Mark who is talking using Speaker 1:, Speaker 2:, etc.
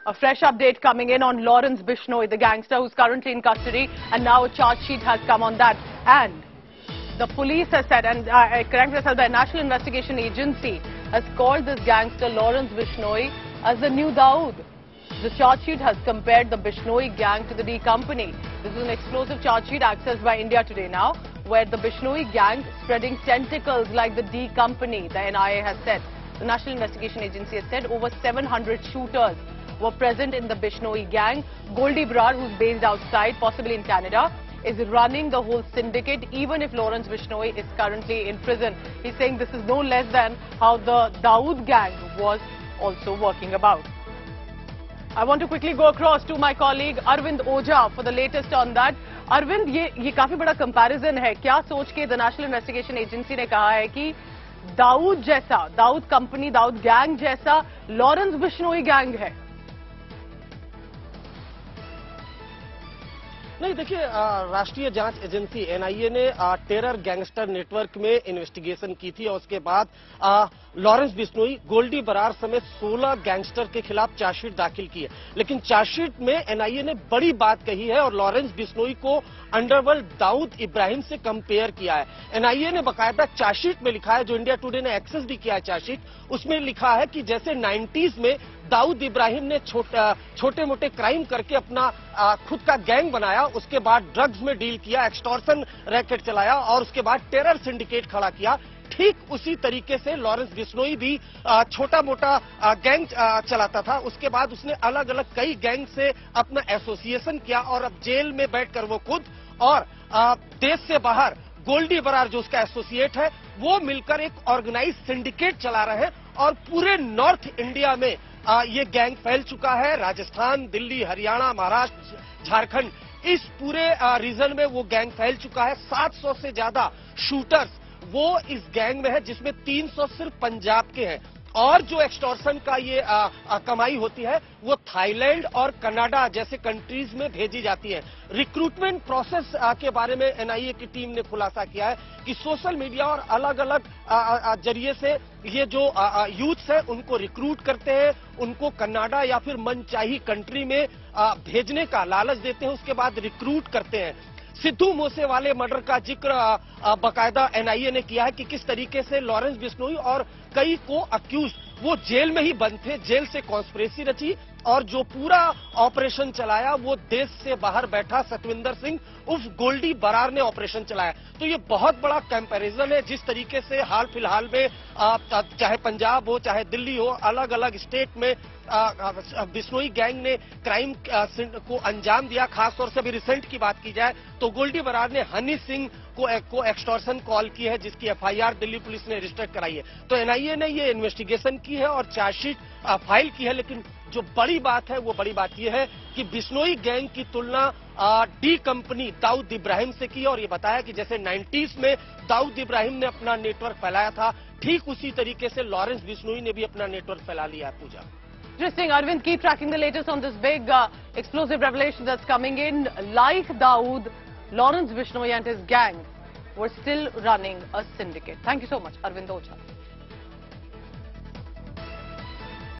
Speaker 1: A fresh update coming in on Lawrence Bishnoi, the gangster who's currently in custody, and now a charge sheet has come on that. And the police has said, and correct myself, the National Investigation Agency has called this gangster Lawrence Bishnoi as the new Dawood. The charge sheet has compared the Bishnoi gang to the D Company. This is an explosive charge sheet accessed by India Today now, where the Bishnoi gang spreading tentacles like the D Company, the NIA has said. The National Investigation Agency has said over 700 shooters were present in the Bishnoi gang. Goldie Brar, who's based outside, possibly in Canada, is running the whole syndicate, even if Lawrence Bishnoi is currently in prison. He's saying this is no less than how the Dawood gang was also working about. I want to quickly go across to my colleague Arvind Oja for the latest on that. Arvind, ये काफी बड़ा comparison है. क्या सोच के the national investigation agency ने कहा है कि दाऊद जैसा, दाऊद कंपनी, दाऊद गैंग जैसा लॉरेंस बिश्नोई गैंग है?
Speaker 2: नहीं, देखिए, राष्ट्रीय जांच एजेंसी एनआईए ने टेरर गैंगस्टर नेटवर्क में इन्वेस्टिगेशन की थी और उसके बाद लॉरेंस बिश्नोई, गोल्डी बरार समेत 16 गैंगस्टर के खिलाफ चार्जशीट दाखिल की है। लेकिन चार्जशीट में एनआईए ने बड़ी बात कही है और लॉरेंस बिश्नोई को अंडरवर्ल्ड दाऊद इब्राहिम से कंपेयर किया है। एनआईए ने बकायदा चार्जशीट में लिखा है, जो इंडिया टुडे ने एक्सेस भी किया है चार्जशीट, उसमें लिखा है कि जैसे 90s में दाऊद इब्राहिम ने छोटे मोटे क्राइम करके अपना खुद का गैंग बनाया, उसके बाद ड्रग्स में डील किया, एक्सटॉर्शन रैकेट चलाया और उसके बाद टेरर सिंडिकेट खड़ा किया, ठीक उसी तरीके से लॉरेंस बिश्नोई भी छोटा मोटा गैंग चलाता था। उसके बाद उसने अलग अलग कई गैंग से अपना एसोसिएशन किया और अब जेल में बैठकर वो खुद और देश से बाहर गोल्डी बरार जो उसका एसोसिएट है, वो मिलकर एक ऑर्गेनाइज सिंडिकेट चला रहे हैं और पूरे नॉर्थ इंडिया में ये गैंग फैल चुका है। राजस्थान, दिल्ली, हरियाणा, महाराष्ट्र, झारखंड, इस पूरे रीजन में वो गैंग फैल चुका है। 700 से ज्यादा शूटर्स वो इस गैंग में है, जिसमें 300 सिर्फ पंजाब के हैं और जो एक्सटॉर्शन का ये कमाई होती है वो थाईलैंड और कनाडा जैसे कंट्रीज में भेजी जाती है। रिक्रूटमेंट प्रोसेस के बारे में एनआईए की टीम ने खुलासा किया है कि सोशल मीडिया और अलग अलग जरिए से ये जो यूथ्स है उनको रिक्रूट करते हैं, उनको कनाडा या फिर मनचाही कंट्री में भेजने का लालच देते हैं, उसके बाद रिक्रूट करते हैं। सिद्धू मूसेवाले मर्डर का जिक्र बकायदा एनआईए ने किया है कि किस तरीके से लॉरेंस बिश्नोई और कई को अक्यूज वो जेल में ही बंद थे, जेल से कॉन्स्पिरेसी रची और जो पूरा ऑपरेशन चलाया वो देश से बाहर बैठा सतविंदर सिंह उर्फ गोल्डी बरार ने ऑपरेशन चलाया। तो ये बहुत बड़ा कंपैरिजन है। जिस तरीके से हाल फिलहाल में चाहे पंजाब हो चाहे दिल्ली हो, अलग अलग स्टेट में बिश्नोई गैंग ने क्राइम को अंजाम दिया। खासतौर से अभी रिसेंट की बात की जाए तो गोल्डी बरार ने हनी सिंह को एक्सटॉर्शन कॉल की है, जिसकी एफआईआर दिल्ली पुलिस ने रजिस्टर कराई है। तो एनआईए ने ये इन्वेस्टिगेशन की है और चार्जशीट फाइल की है। लेकिन जो बड़ी बात है वो बड़ी बात यह है कि बिश्नोई गैंग की तुलना डी कंपनी दाऊद इब्राहिम से की और ये बताया कि जैसे 90s में दाऊद इब्राहिम ने अपना नेटवर्क फैलाया था, ठीक उसी तरीके से लॉरेंस बिश्नोई ने भी अपना नेटवर्क फैला लिया है। पूजा,
Speaker 1: Interesting. Arvind, keep tracking the latest on this big explosive revelation that's coming in. Like Dawood, Lawrence Bishnoi and his gang were still running a syndicate. Thank you so much, Arvind Oja.